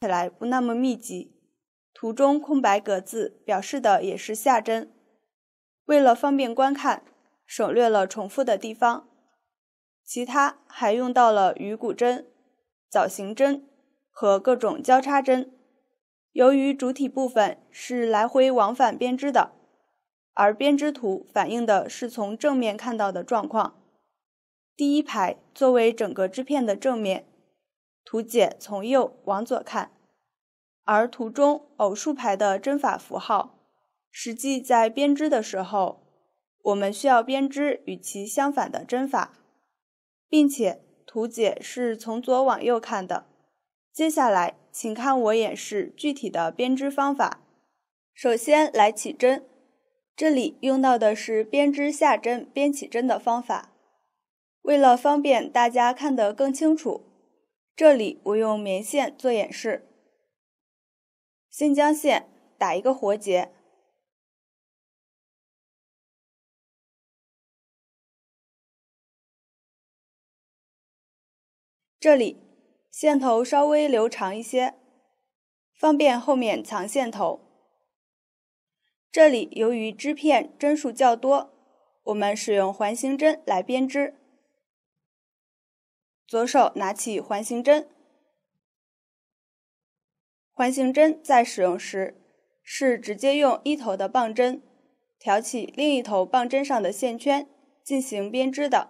起来不那么密集。图中空白格字表示的也是下针。为了方便观看，省略了重复的地方。其他还用到了鱼骨针、藻形针和各种交叉针。由于主体部分是来回往返编织的，而编织图反映的是从正面看到的状况。第一排作为整个织片的正面，图解从右往左看，而图中偶数排的针法符号，实际在编织的时候，我们需要编织与其相反的针法，并且图解是从左往右看的。接下来，请看我演示具体的编织方法。首先来起针，这里用到的是编织下针边起针的方法。为了方便大家看得更清楚，这里我用棉线做演示。先将线打一个活结，这里线头稍微留长一些，方便后面藏线头。这里由于织片针数较多，我们使用环形针来编织。左手拿起环形针，环形针在使用时是直接用一头的棒针挑起另一头棒针上的线圈进行编织的。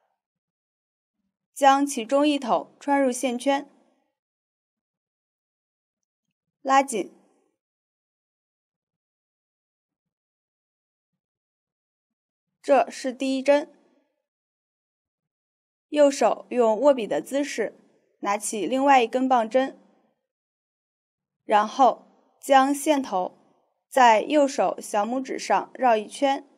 将其中一头穿入线圈，拉紧，这是第一针。右手用握笔的姿势拿起另外一根棒针，然后将线头在右手小拇指上绕一圈，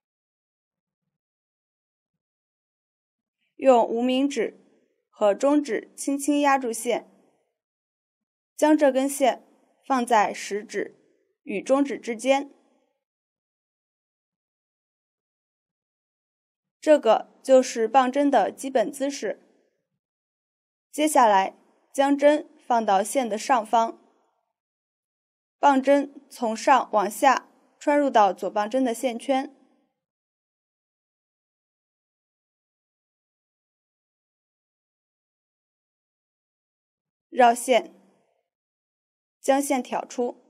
用无名指和中指轻轻压住线，将这根线放在食指与中指之间。这个就是棒针的基本姿势。接下来将针放到线的上方，棒针从上往下穿入到左棒针的线圈，绕线，将线挑出，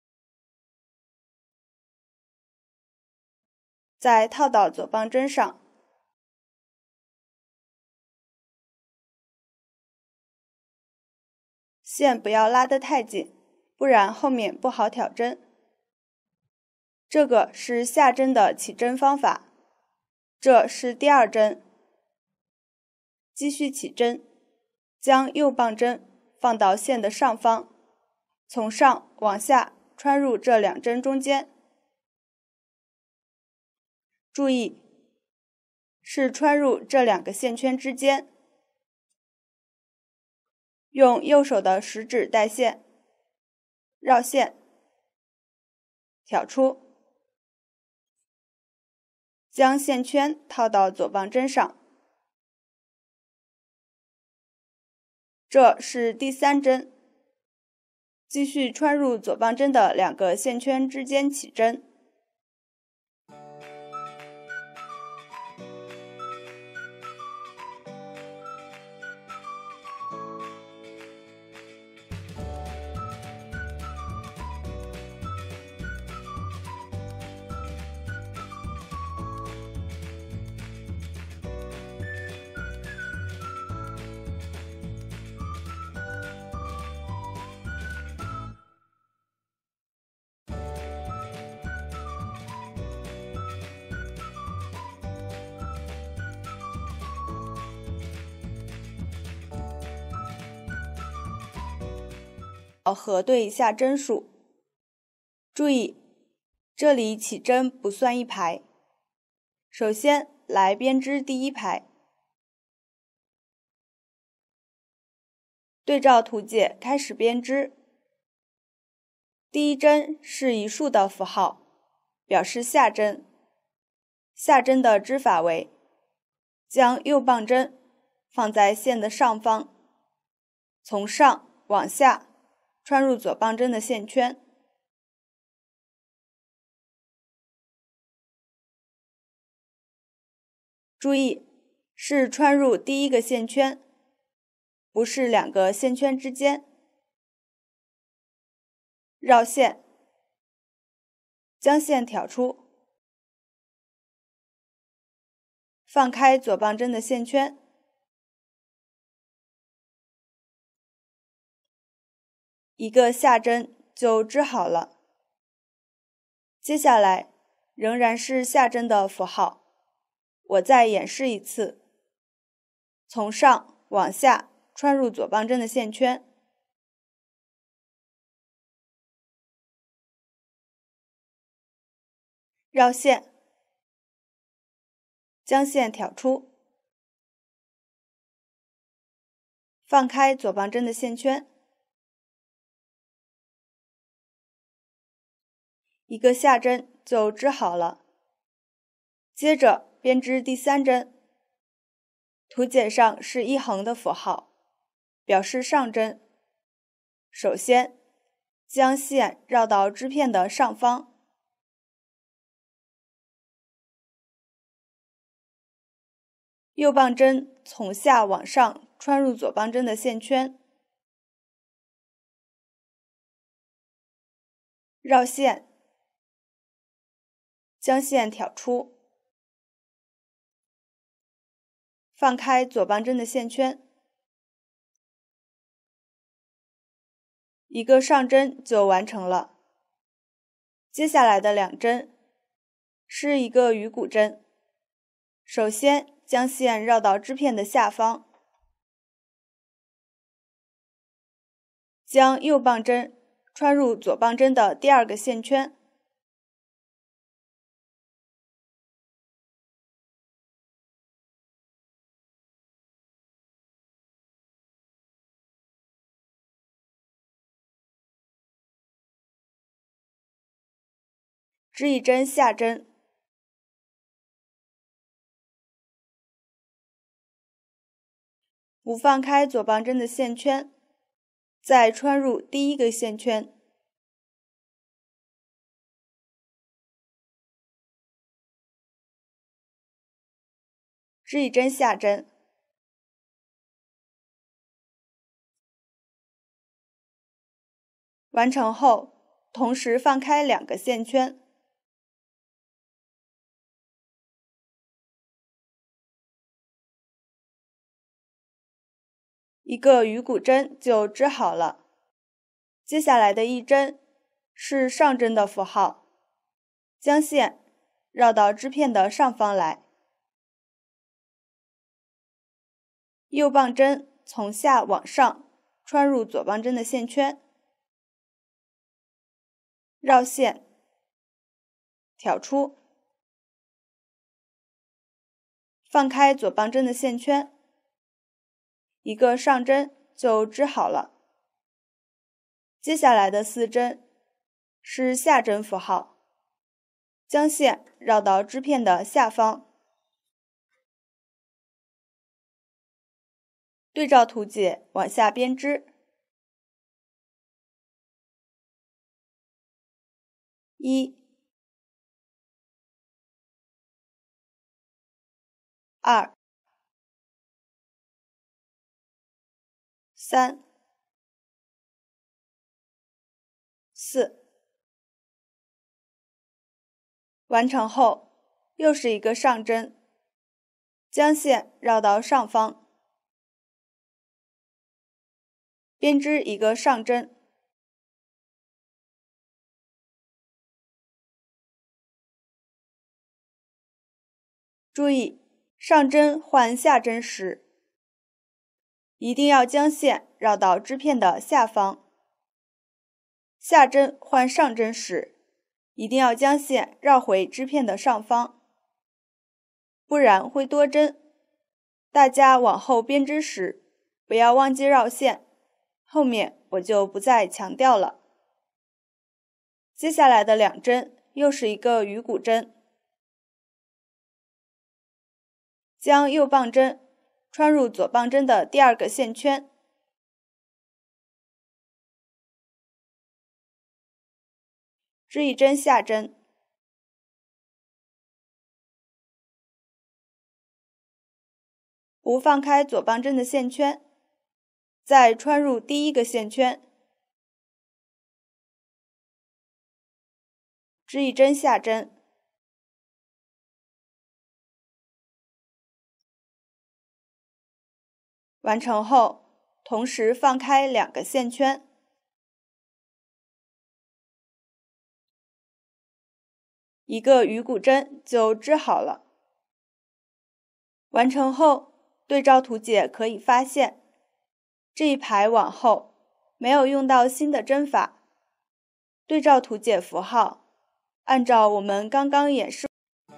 再套到左棒针上，线不要拉得太紧，不然后面不好挑针。这个是下针的起针方法，这是第二针。继续起针，将右棒针放到线的上方，从上往下穿入这两针中间。注意，是穿入这两个线圈之间。用右手的食指带线，绕线，挑出，将线圈套到左棒针上。这是第三针，继续穿入左棒针的两个线圈之间起针。核对一下针数，注意，这里起针不算一排。首先来编织第一排，对照图解开始编织。第一针是一竖的符号，表示下针。下针的织法为：将右棒针放在线的上方，从上往下穿入左棒针的线圈。注意，是穿入第一个线圈，不是两个线圈之间。绕线，将线挑出，放开左棒针的线圈，一个下针就织好了。接下来仍然是下针的符号，我再演示一次。从上往下穿入左棒针的线圈，绕线，将线挑出，放开左棒针的线圈，一个下针就织好了。接着编织第3针，图解上是一横的符号，表示上针。首先，将线绕到织片的上方，右棒针从下往上穿入左棒针的线圈，绕线，将线挑出，放开左棒针的线圈，一个上针就完成了。接下来的2针是一个鱼骨针，首先将线绕到织片的下方，将右棒针穿入左棒针的第2个线圈，织一针下针，不放开左棒针的线圈，再穿入第1个线圈，织一针下针，完成后，同时放开2个线圈，一个鱼骨针就织好了。接下来的1针是上针的符号，将线绕到织片的上方来，右棒针从下往上穿入左棒针的线圈，绕线，挑出，放开左棒针的线圈，一个上针就织好了。接下来的4针是下针符号，将线绕到织片的下方，对照图解往下编织。1、2、3、4。完成后，又是一个上针，将线绕到上方，编织一个上针，注意，上针换下针时，一定要将线绕到织片的下方；下针换上针时，一定要将线绕回织片的上方，不然会多针。大家往后编织时，不要忘记绕线，后面我就不再强调了。接下来的2针又是一个鱼骨针，将右棒针穿入左棒针的第2个线圈， 织一针下针，不放开左棒针的线圈，再穿入第一个线圈，织一针下针，完成后，同时放开2个线圈，一个鱼骨针就织好了。完成后，对照图解可以发现，这一排往后没有用到新的针法，对照图解符号按照我们刚刚演示。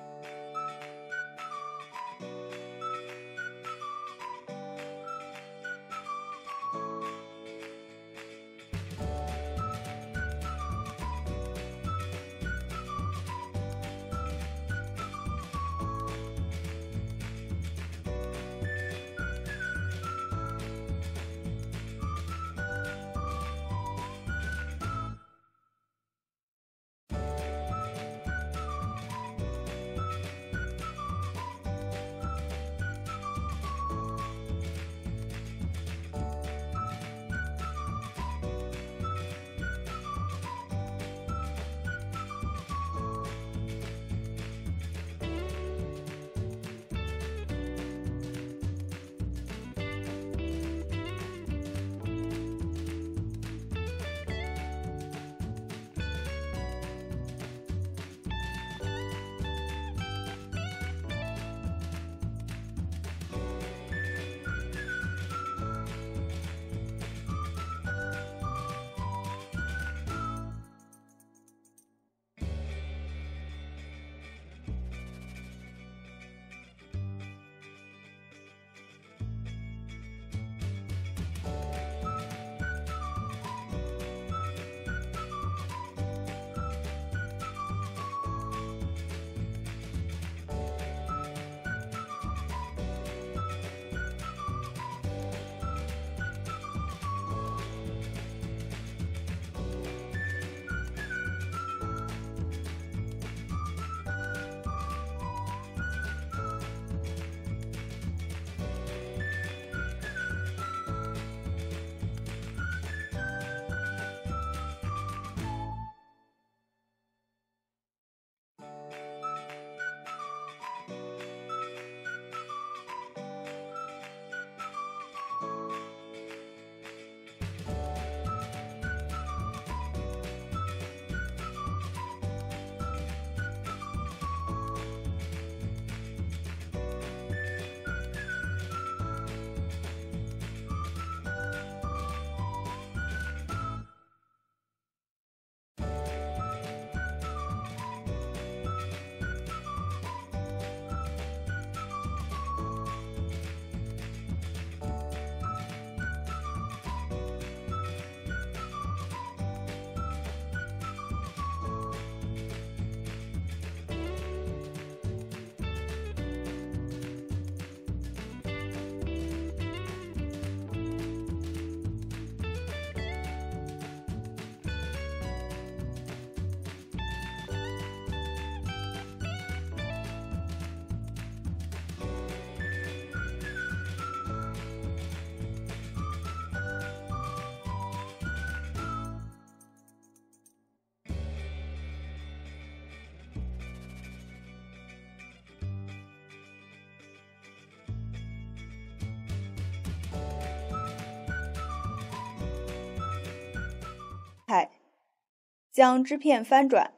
将织片翻转，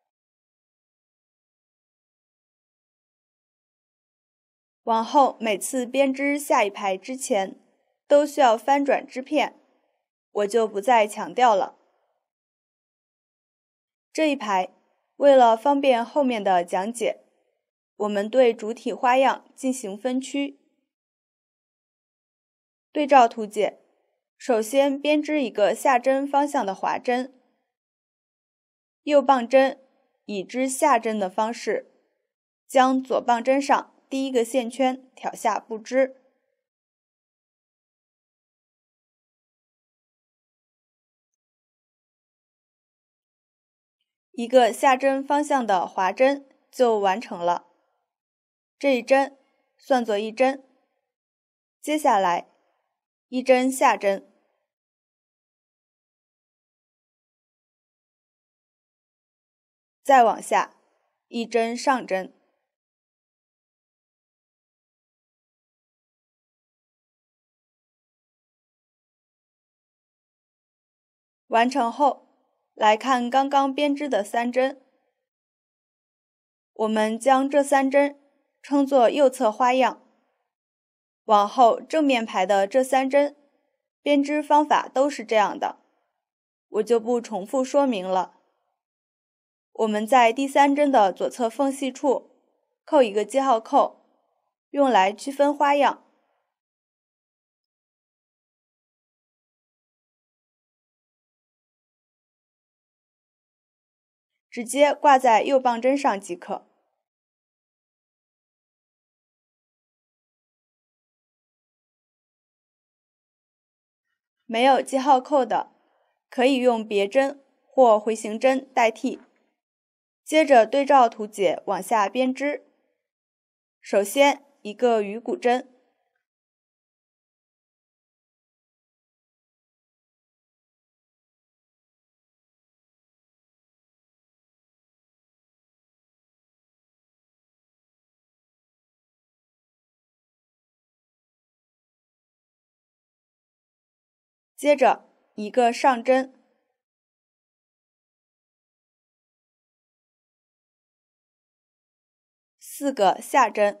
往后每次编织下一排之前都需要翻转织片，我就不再强调了。这一排为了方便后面的讲解，我们对主体花样进行分区。对照图解，首先编织一个下针方向的滑针，右棒针以织下针的方式，将左棒针上第一个线圈挑下不织。 一个下针方向的划针就完成了。这一针算作一针。接下来，一针下针，再往下，一针上针。完成后，来看刚刚编织的3针。我们将这3针称作右侧花样。往后正面排的这3针，编织方法都是这样的，我就不重复说明了。我们在第3针的左侧缝隙处扣一个记号扣，用来区分花样。直接挂在右棒针上即可。没有记号扣的，可以用别针或回形针代替。接着对照图解往下编织。首先一个鱼骨针，接着一个上针，4个下针，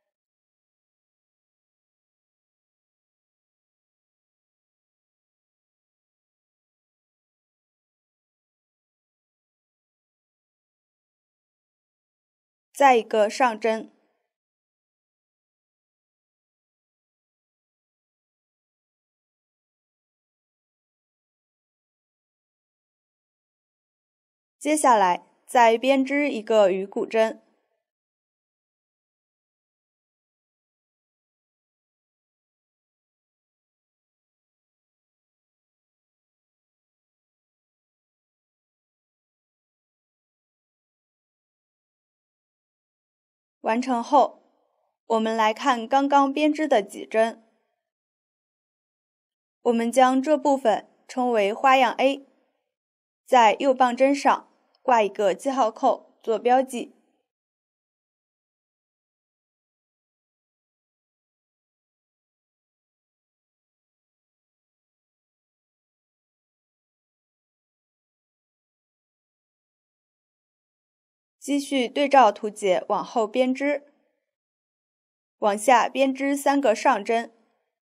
再一个上针，接下来再编织一个鱼骨针，完成后，我们来看刚刚编织的几针。我们将这部分称为花样 A， 在右棒针上挂一个记号扣做标记。继续对照图解往后编织，往下编织3个上针，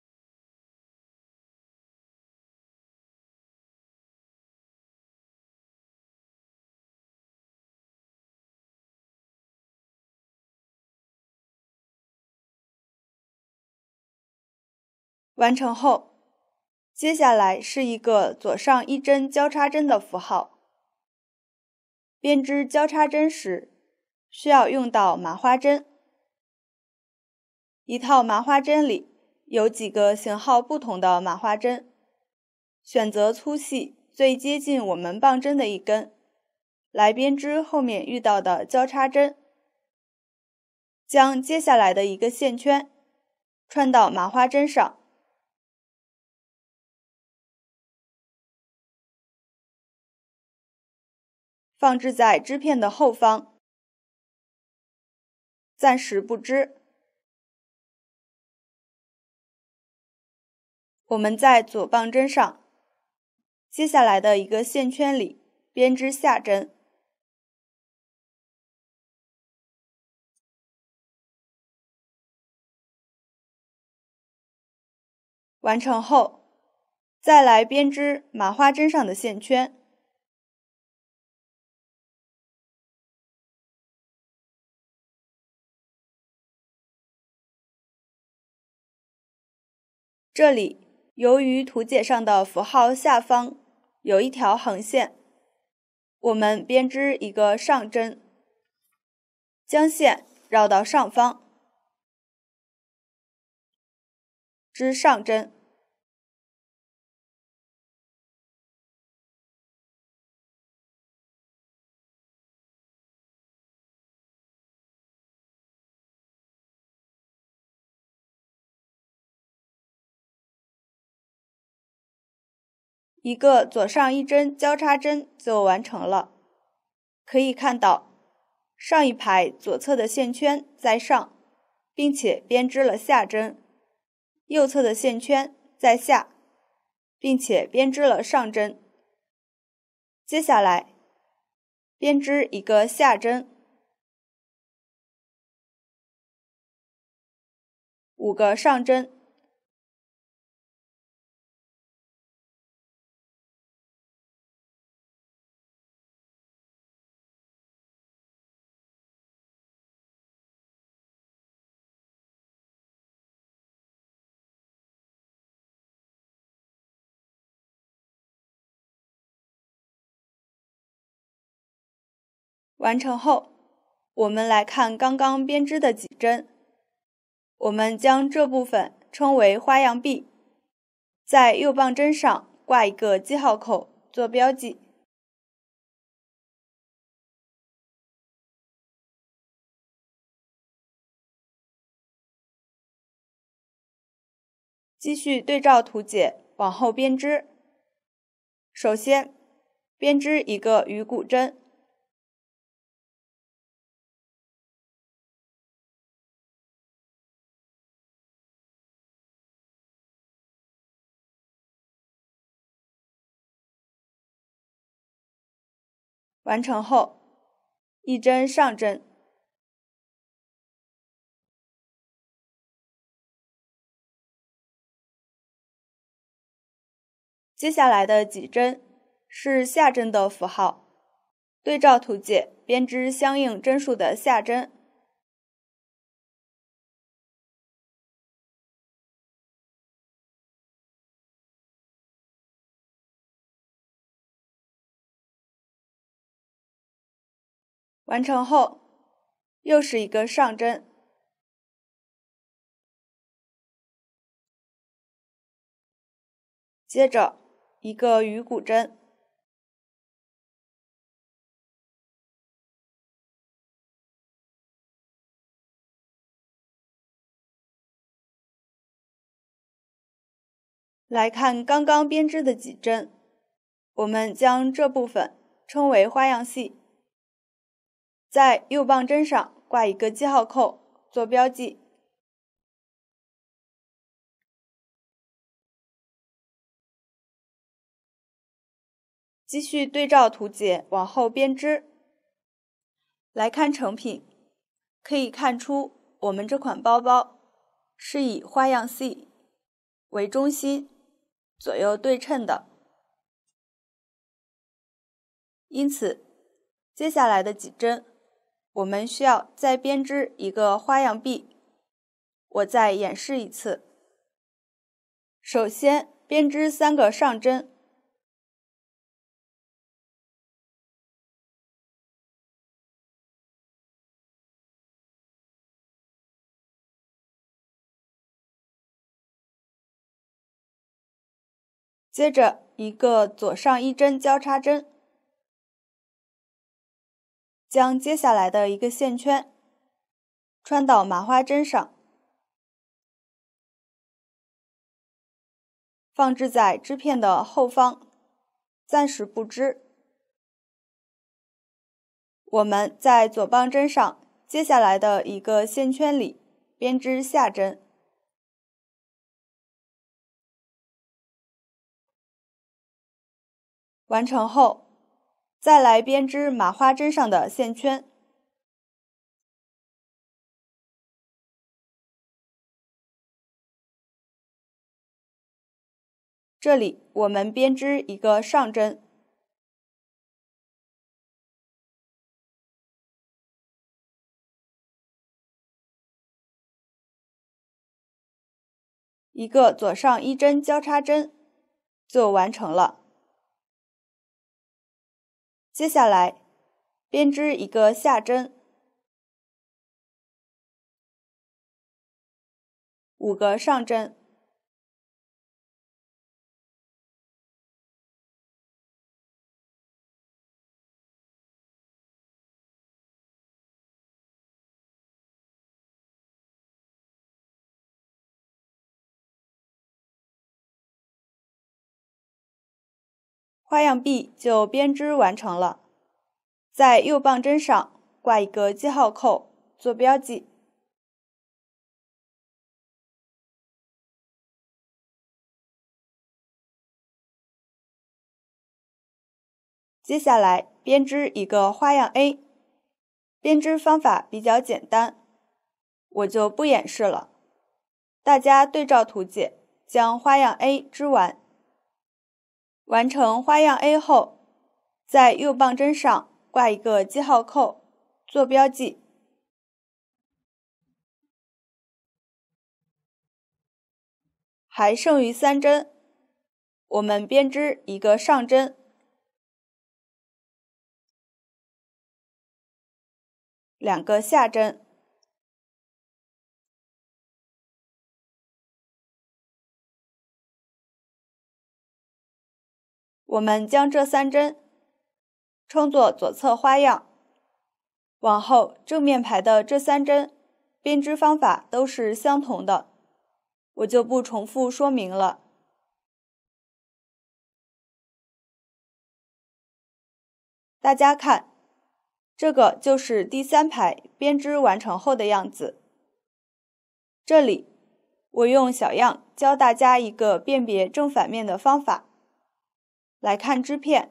完成后，接下来是一个左上1针交叉针的符号。编织交叉针时，需要用到麻花针。一套麻花针里有几个型号不同的麻花针，选择粗细最接近我们棒针的一根，来编织后面遇到的交叉针。将接下来的一个线圈穿到麻花针上，放置在织片的后方，暂时不织。我们在左棒针上，接下来的一个线圈里编织下针，完成后，再来编织麻花针上的线圈。这里由于图解上的符号下方有一条横线，我们编织一个上针，将线绕到上方，织上针， 一个左上一针交叉针就完成了。可以看到，上一排左侧的线圈在上，并且编织了下针，右侧的线圈在下，并且编织了上针。接下来，编织一个下针，5个上针，完成后，我们来看刚刚编织的几针。我们将这部分称为花样臂，在右棒针上挂一个记号扣做标记。继续对照图解往后编织。首先，编织一个鱼骨针，完成后，一针上针，接下来的几针是下针的符号，对照图解编织相应针数的下针。完成后，又是一个上针，接着一个鱼骨针，来看刚刚编织的几针，我们将这部分称为花样细，在右棒针上挂一个记号扣做标记。继续对照图解往后编织。来看成品，可以看出我们这款包包是以花样细为中心，左右对称的。因此，接下来的几针，我们需要再编织一个花样臂。我再演示一次。首先，编织3个上针，接着一个左上一针交叉针，将接下来的一个线圈穿到麻花针上，放置在织片的后方，暂时不织。我们在左棒针上接下来的一个线圈里编织下针，完成后，再来编织麻花针上的线圈。这里我们编织一个上针，一个左上一针交叉针就完成了。接下来编织一个下针，5个上针， 花样 B 就编织完成了。在右棒针上挂一个记号扣做标记。接下来编织一个花样 A， 编织方法比较简单，我就不演示了。大家对照图解，将花样 A 织完。完成花样 A 后，在右棒针上挂一个记号扣做标记。还剩余3针，我们编织一个上针，两个下针，我们将这3针称作左侧花样。往后正面排的这3针编织方法都是相同的，我就不重复说明了。大家看，这个就是第3排编织完成后的样子。这里我用小样教大家一个辨别正反面的方法。来看织片，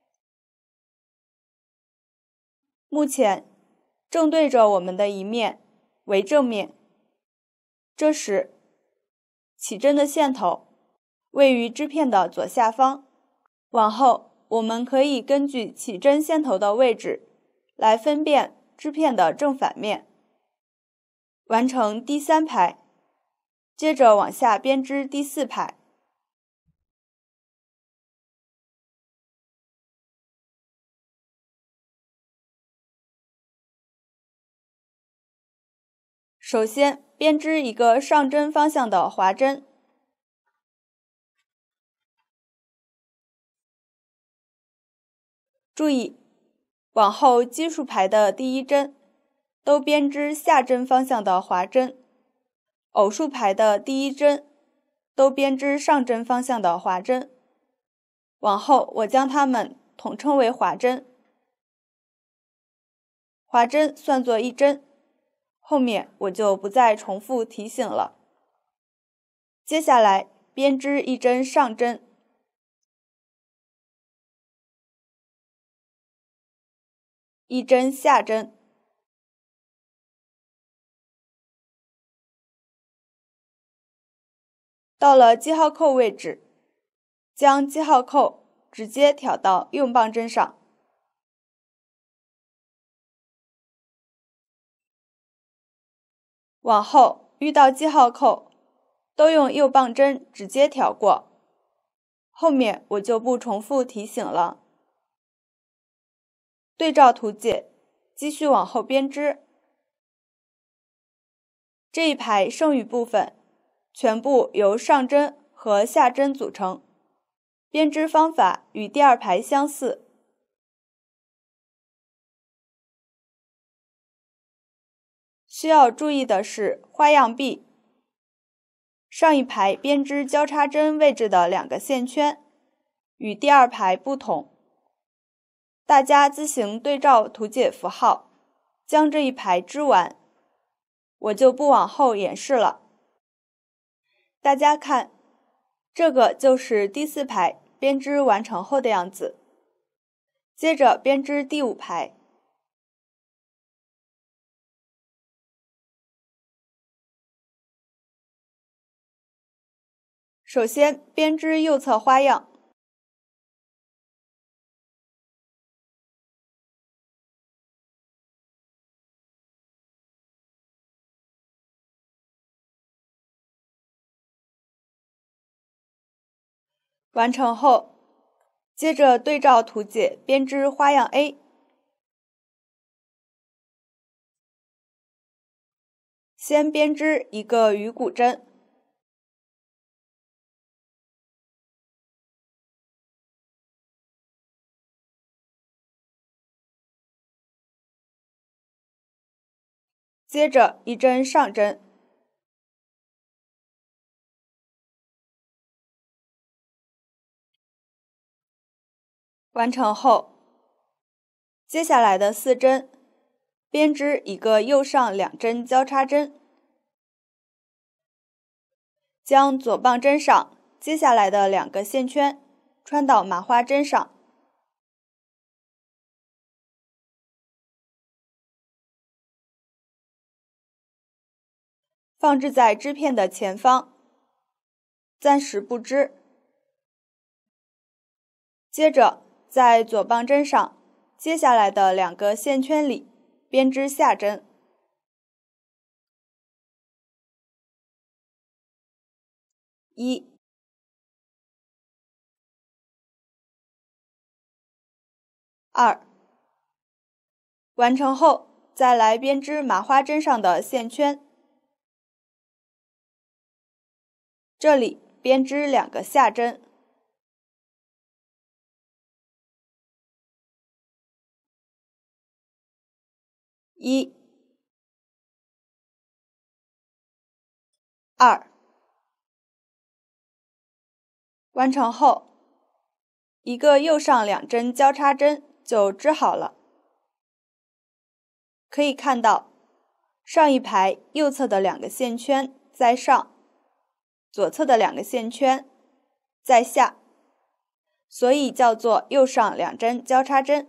目前正对着我们的一面为正面，这时起针的线头位于织片的左下方。往后我们可以根据起针线头的位置来分辨织片的正反面。完成第3排，接着往下编织第4排。首先编织一个上针方向的滑针，注意往后奇数排的第1针都编织下针方向的滑针，偶数排的第1针都编织上针方向的滑针。往后我将它们统称为滑针。滑针算作1针，后面我就不再重复提醒了。接下来编织1针上针，一针下针，到了记号扣位置，将记号扣直接挑到右棒针上。往后遇到记号扣都用右棒针直接挑过，后面我就不重复提醒了。对照图解，继续往后编织。这一排剩余部分全部由上针和下针组成，编织方法与第2排相似。需要注意的是，花样 B 上一排编织交叉针位置的2个线圈与第2排不同，大家自行对照图解符号，将这一排织完，我就不往后演示了。大家看，这个就是第4排编织完成后的样子。接着编织第5排。首先编织右侧花样，完成后，接着对照图解编织花样 A。先编织一个鱼骨针，接着1针上针， 完成后，接下来的4针编织一个右上2针交叉针，将左棒针上接下来的2个线圈穿到麻花针上，放置在织片的前方，暂时不织。接着在左棒针上接下来的2个线圈里编织下针。1、2，完成后再来编织麻花针上的线圈，这里编织2个下针。1、2，完成后，一个右上2针交叉针就织好了。可以看到，上一排右侧的2个线圈在上，左侧的2个线圈在下，所以叫做右上2针交叉针。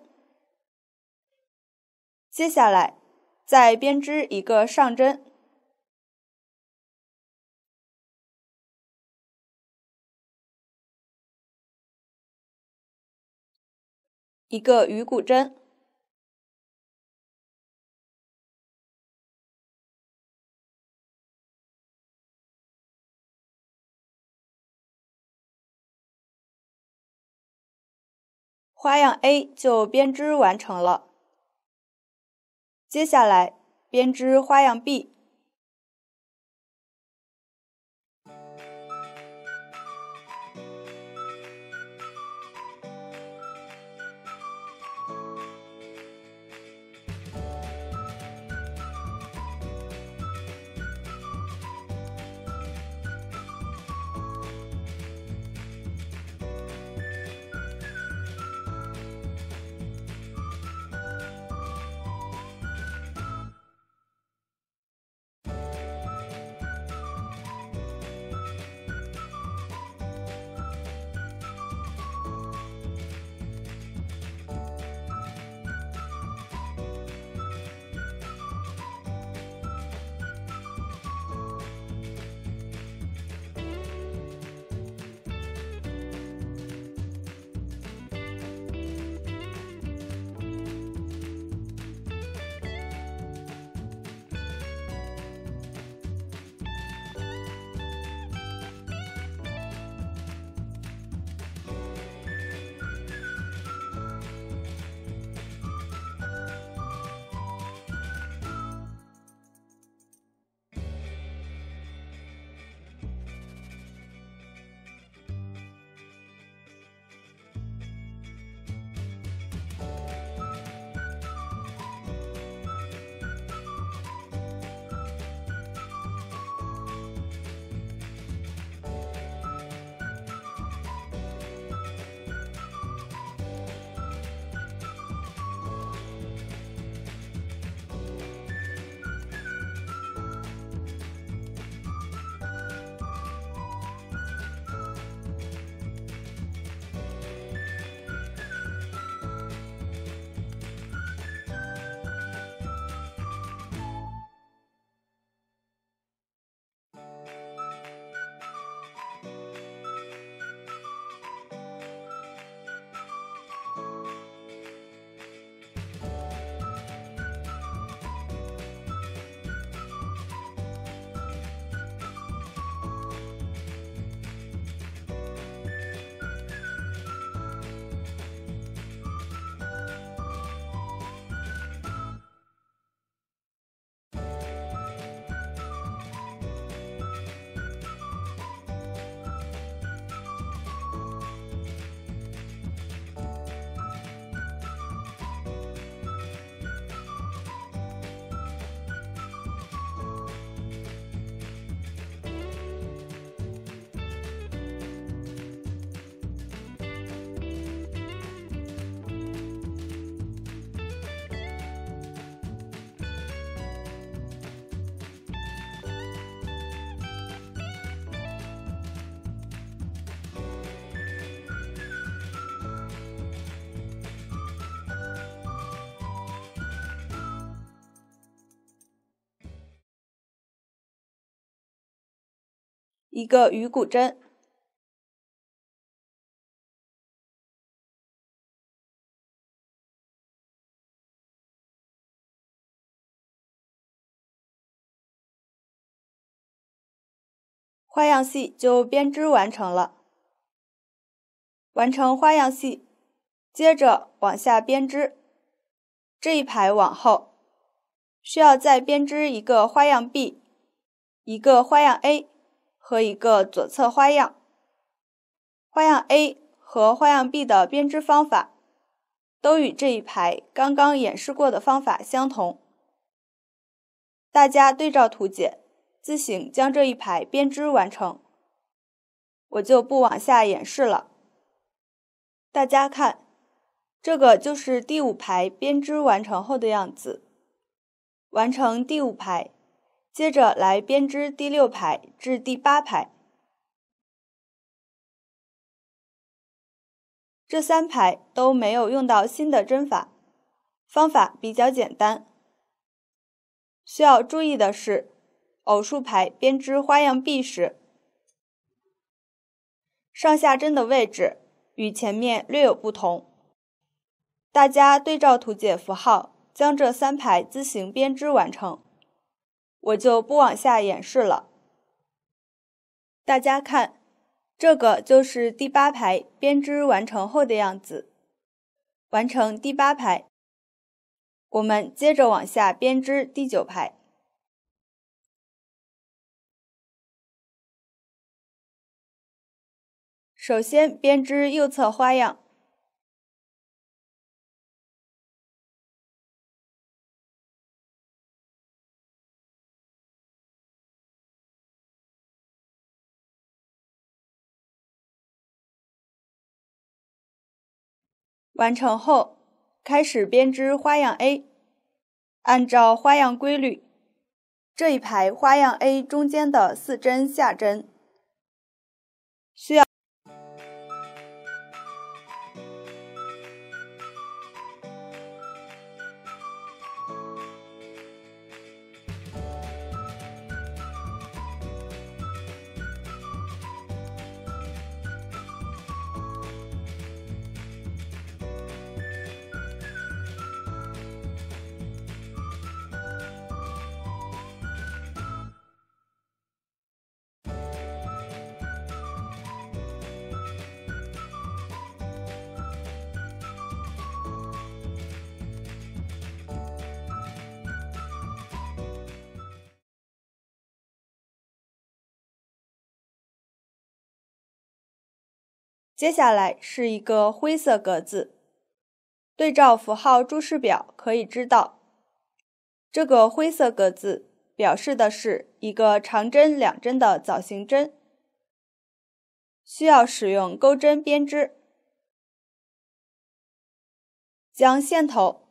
接下来再编织一个上针，一个鱼骨针，花样 A 就编织完成了。接下来编织花样 B。 一个鱼骨针。花样戏就编织完成了。完成花样戏，接着往下编织。这一排往后，需要再编织一个花样 B、一个花样 A 和一个左侧花样。花样 A 和花样 B 的编织方法都与这一排刚刚演示过的方法相同。大家对照图解，自行将这一排编织完成，我就不往下演示了。大家看，这个就是第5排编织完成后的样子。完成第5排，接着来编织第6排至第8排。这3排都没有用到新的针法，方法比较简单。需要注意的是，偶数排编织花样 B 时，上下针的位置与前面略有不同。大家对照图解符号，将这3排自行编织完成，我就不往下演示了。大家看，这个就是第8排编织完成后的样子。完成第8排，我们接着往下编织第9排。首先编织右侧花样。完成后，开始编织花样 A。按照花样规律，这一排花样 A 中间的4针下针，需要接下来是一个灰色格子，对照符号注释表可以知道，这个灰色格子表示的是一个长针2针的枣形针，需要使用钩针编织。将线头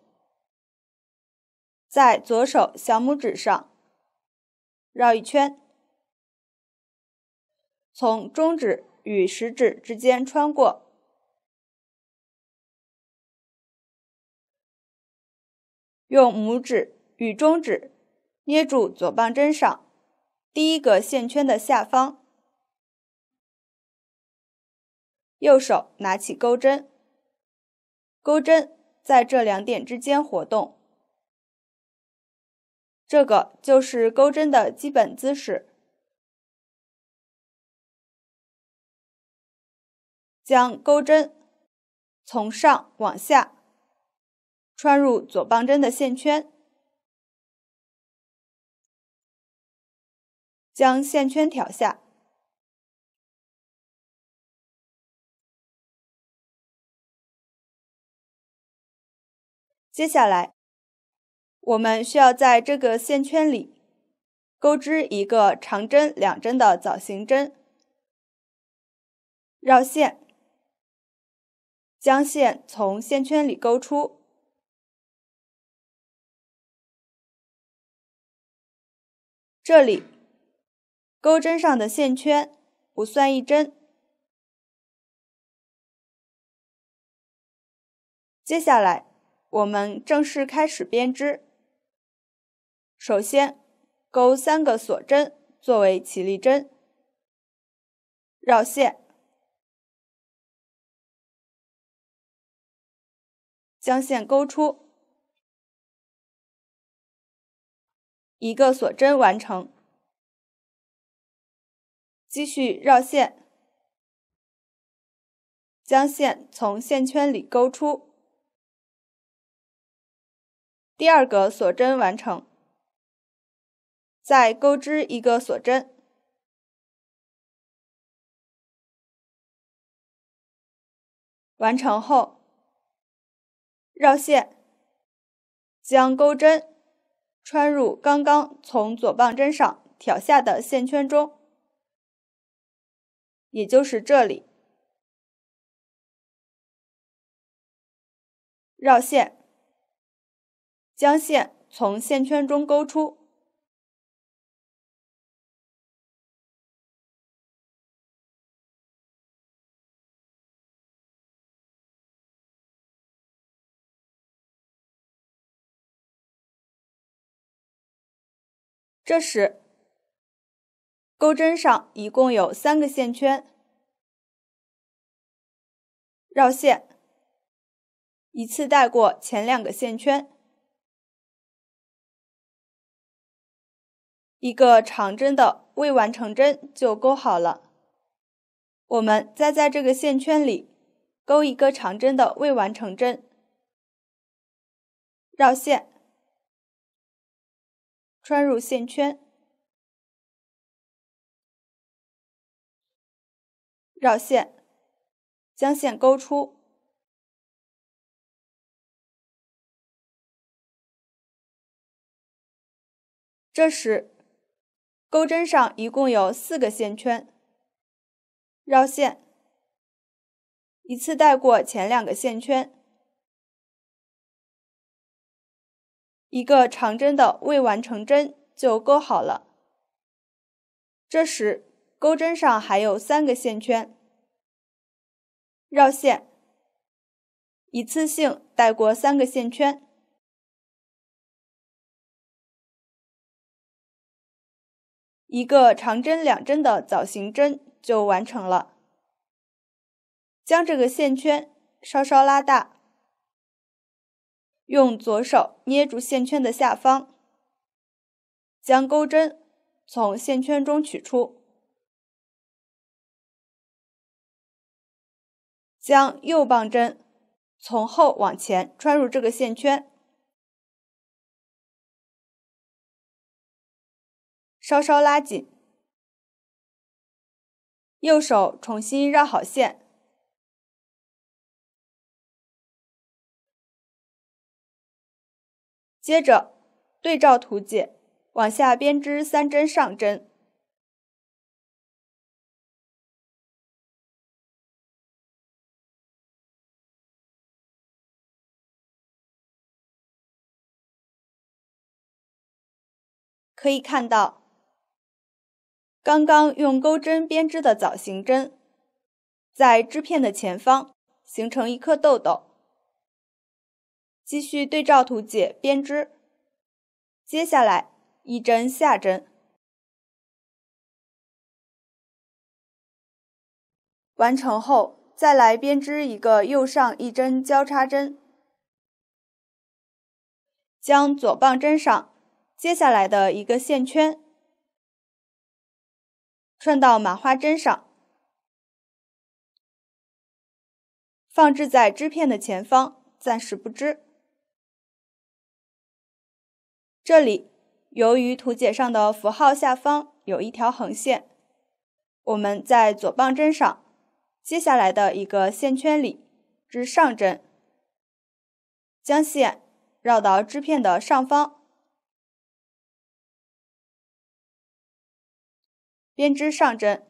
在左手小拇指上绕一圈，从中指与食指之间穿过，用拇指与中指捏住左棒针上第1个线圈的下方，右手拿起钩针，钩针在这2点之间活动，这个就是钩针的基本姿势。将钩针从上往下穿入左棒针的线圈，将线圈挑下。接下来，我们需要在这个线圈里钩织一个长针2针的枣形针，绕线，将线从线圈里勾出。这里，钩针上的线圈不算1针。接下来，我们正式开始编织。首先，钩3个锁针作为起立针， 绕线，将线勾出，一个锁针完成。继续绕线，将线从线圈里勾出，第二个锁针完成。再钩织一个锁针，完成后，绕线，将钩针穿入刚刚从左棒针上挑下的线圈中，也就是这里。绕线，将线从线圈中勾出，这时钩针上一共有3个线圈，绕线，一次带过前2个线圈，一个长针的未完成针就钩好了。我们再在这个线圈里钩一个长针的未完成针，绕线，穿入线圈，绕线，将线勾出，这时钩针上一共有4个线圈，绕线，一次带过前2个线圈，一个长针的未完成针就钩好了。这时钩针上还有3个线圈，绕线，一次性带过3个线圈，一个长针2针的枣形针就完成了。将这个线圈稍稍拉大，用左手捏住线圈的下方，将钩针从线圈中取出，将右棒针从后往前穿入这个线圈，稍稍拉紧，右手重新绕好线，接着对照图解，往下编织3针上针，可以看到刚刚用钩针编织的枣形针在织片的前方形成一颗豆豆。继续对照图解编织，接下来一针下针，完成后再来编织一个右上一针交叉针，将左棒针上接下来的一个线圈穿到麻花针上，放置在织片的前方，暂时不织。这里由于图解上的符号下方有一条横线，我们在左棒针上接下来的一个线圈里织上针，将线绕到织片的上方，编织上针，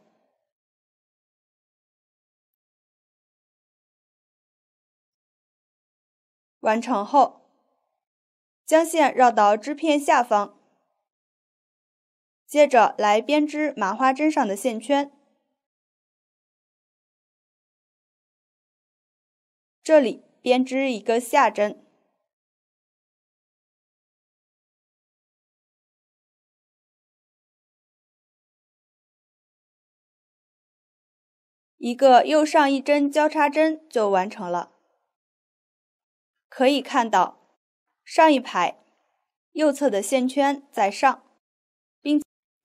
完成后将线绕到织片下方，接着来编织麻花针上的线圈，这里编织一个下针， 一个右上一针交叉针就完成了。可以看到，上一排右侧的线圈在上，并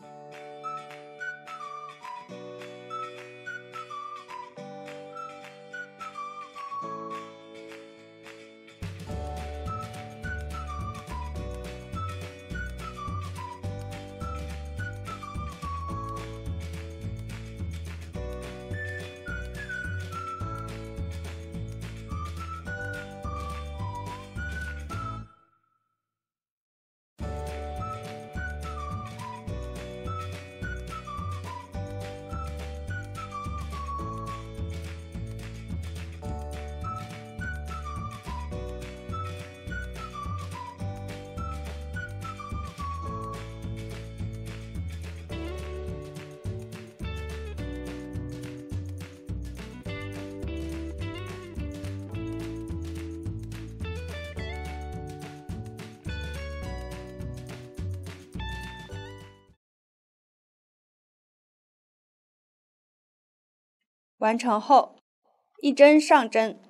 完成后，一针上针，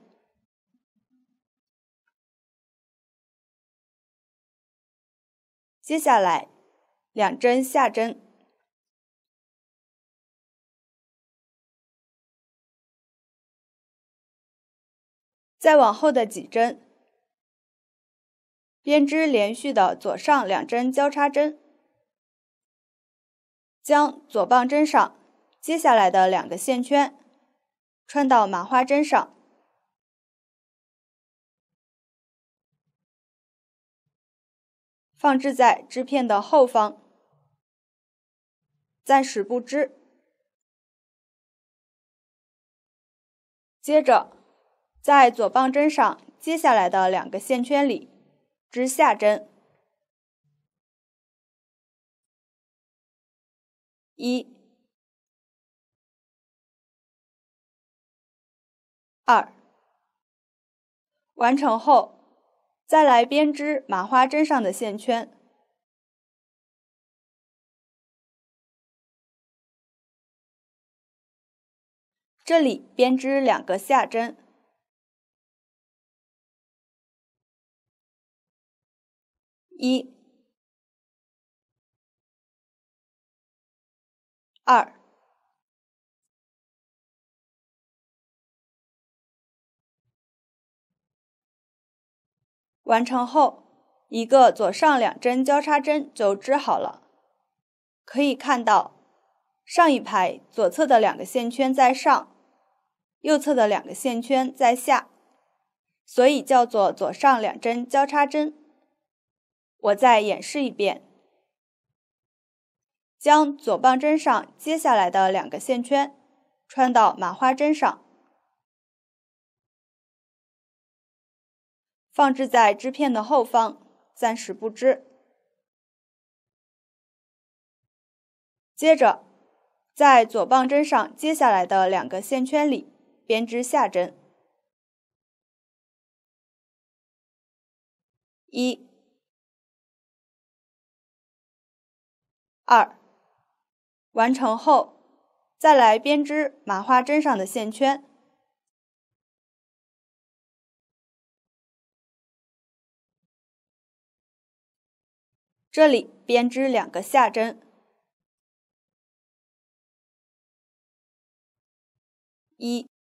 接下来2针下针，再往后的几针，编织连续的左上2针交叉针，将左棒针上接下来的2个线圈穿到麻花针上，放置在织片的后方，暂时不织。接着，在左棒针上接下来的2个线圈里织下针，1、2，完成后，再来编织麻花针上的线圈。这里编织2个下针，1、2，完成后，一个左上2针交叉针就织好了。可以看到，上一排左侧的2个线圈在上，右侧的2个线圈在下，所以叫做左上2针交叉针。我再演示一遍，将左棒针上接下来的2个线圈穿到麻花针上，放置在织片的后方，暂时不织。接着，在左棒针上接下来的2个线圈里编织下针，1、2，完成后，再来编织麻花针上的线圈。这里编织2个下针，1、